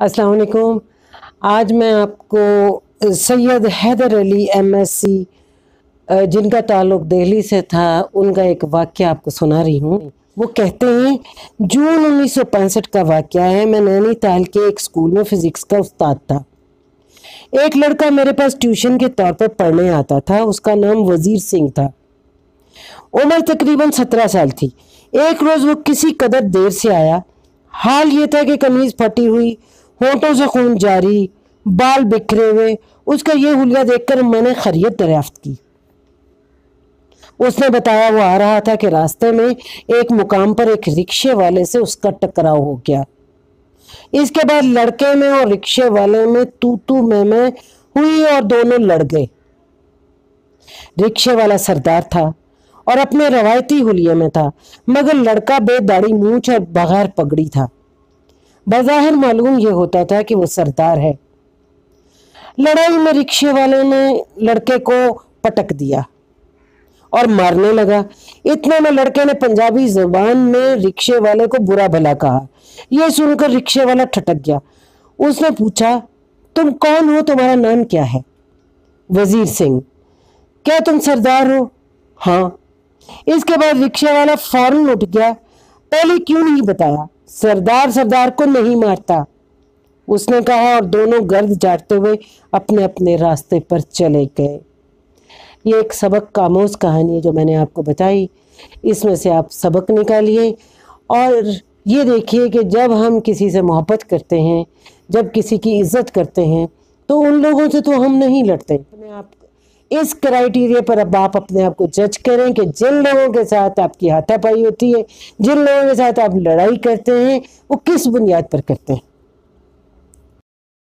अस्सलाम वालेकुम। आज मैं आपको सैयद हैदर अली MSc जिनका ताल्लुक दिल्ली से था, उनका एक वाक़या आपको सुना रही हूँ। वो कहते हैं, जून 1965 का वाक़या है। मैं नैनीताल के एक स्कूल में फ़िज़िक्स का उस्ताद था। एक लड़का मेरे पास ट्यूशन के तौर पर पढ़ने आता था। उसका नाम वज़ीर सिंह था। उम्र तकरीबन 17 साल थी। एक रोज़ वो किसी कदर देर से आया। हाल ये था कि कमीज़ फटी हुई, होंठों से खून जारी, बाल बिखरे हुए। उसका ये हुलिया देखकर मैंने खैरियत दरियाफ्त की। उसने बताया वो आ रहा था कि रास्ते में एक मुकाम पर एक रिक्शे वाले से उसका टकराव हो गया। इसके बाद लड़के में और रिक्शे वाले में तू मैं हुई और दोनों लड़ गए। रिक्शे वाला सरदार था और अपने रवायती हुलिये में था, मगर लड़का बेदाढ़ी मूंछ और बगैर पगड़ी था। बज़ाहिर मालूम ये होता था कि वो सरदार है। लड़ाई में रिक्शे वाले ने लड़के को पटक दिया और मारने लगा। इतने में लड़के ने पंजाबी जुबान में रिक्शे वाले को बुरा भला कहा। यह सुनकर रिक्शे वाला ठटक गया। उसने पूछा, तुम कौन हो, तुम्हारा नाम क्या है? वजीर सिंह। क्या तुम सरदार हो? हाँ। इसके बाद रिक्शे वाला फौरन उठ गया। पहले क्यों नहीं बताया? सरदार सरदार को नहीं मारता, उसने कहा, और दोनों गर्द झाड़ते हुए अपने अपने रास्ते पर चले गए। ये एक सबक कामोज कहानी है जो मैंने आपको बताई। इसमें से आप सबक निकालिए और ये देखिए कि जब हम किसी से मोहब्बत करते हैं, जब किसी की इज्जत करते हैं, तो उन लोगों से तो हम नहीं लड़ते। अपने आप इस क्राइटेरिया पर अब आप अपने आप को जज करें कि जिन लोगों के साथ आपकी हाथापाई होती है, जिन लोगों के साथ आप लड़ाई करते हैं, वो किस बुनियाद पर करते हैं।